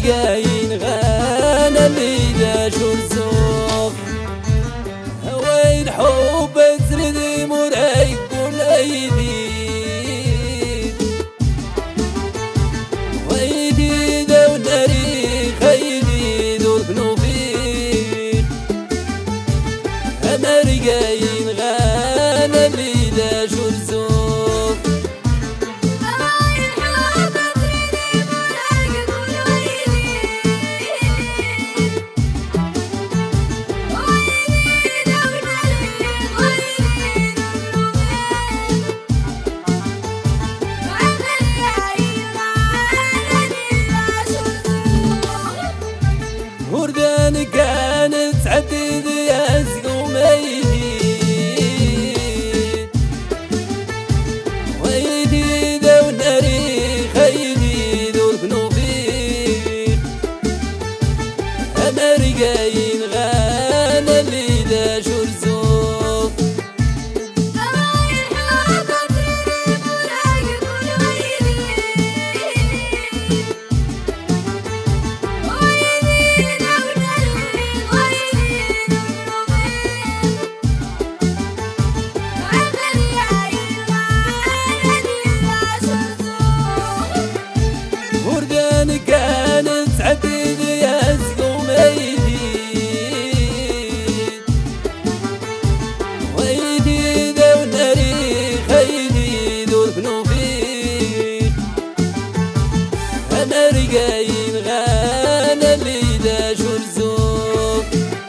أمريكاين غانا اللي داشو الزوق وين حب تردي مرعيك كل أيدي ويدي دو الناري خيدي دو البنوفير أمريكاين غانا اللي داشو الزوق وردان كانت تعدي ذيازق وميدي ويدي ذو الناري خيدي ذو البنوفير أمريكاين غانا اللي داشو الزوق وردان كانت تعدي ذيازق وميدي ويدي ذو الناري خيدي ذو البنوفير أمريكاين غانا اللي داشو الزوق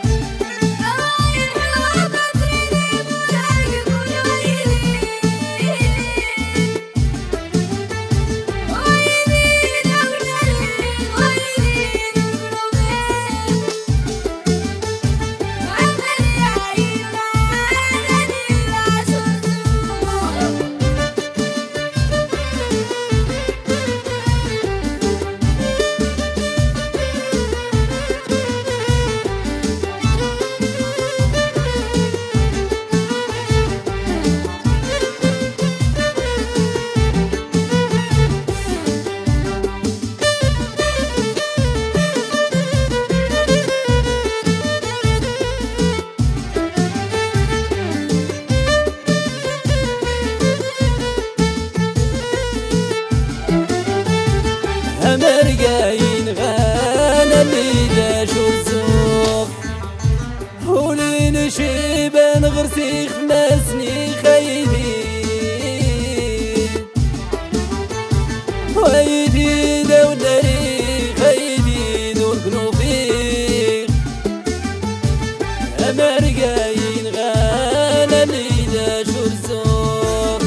أمريكاين غانا اللي داشو الزوق ولين شيبان غرسيخ ماسني خيدي ويدي ذو الناري خيدي ذو البنوفير أمريكاين غانا اللي داشو الزوق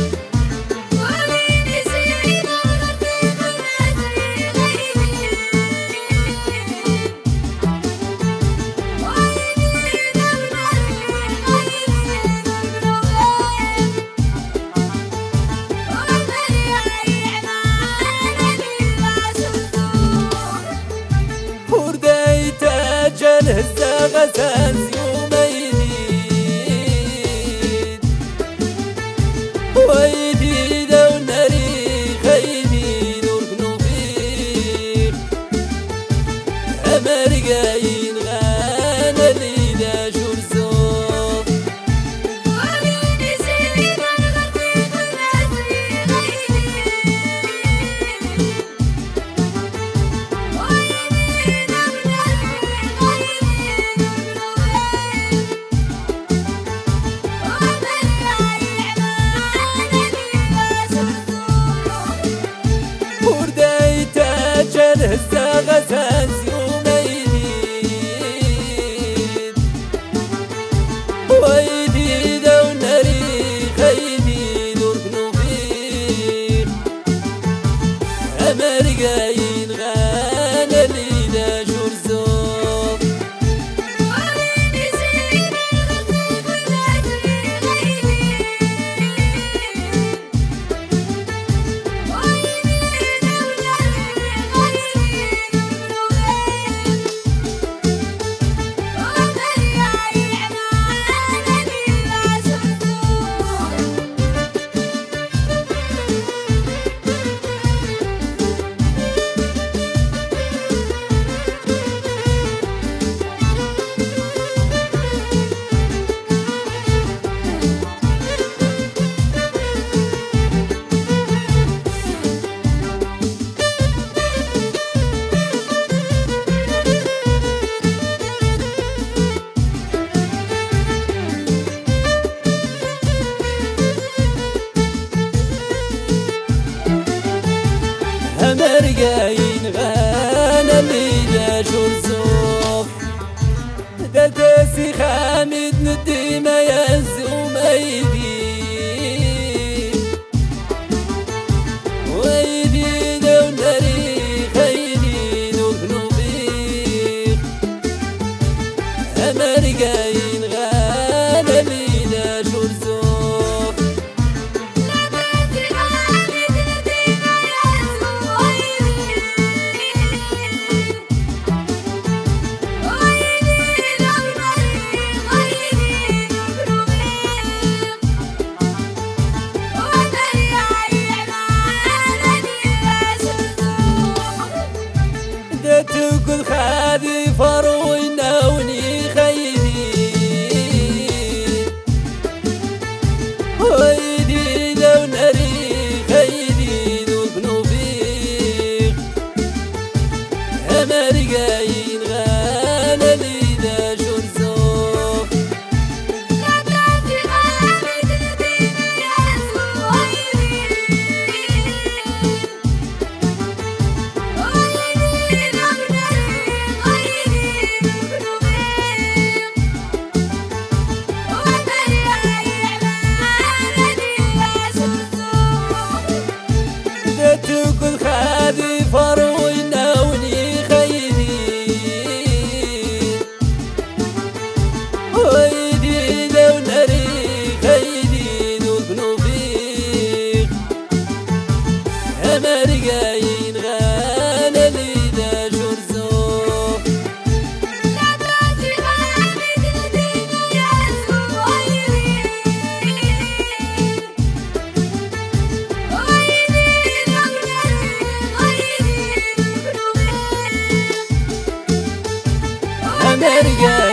أمريكاين غانا اللي داشو الزوف داتاسي خامد ندي ما يهزو ما يدي ويدي دولاري خيدي نوكنو فيك أمريكاين غانا اللي داشو الزوف تقول خادي فروي ناوني خيدي ويدي لو ناري خيدي نوكنو فيك أمريكاين غانا لي داشو الزوف تقول خادي فروي ناوني خيدي ويدي لو ناري خيدي نوكنو فيك أمريكاين غانا لي داشو الزوف أمريكا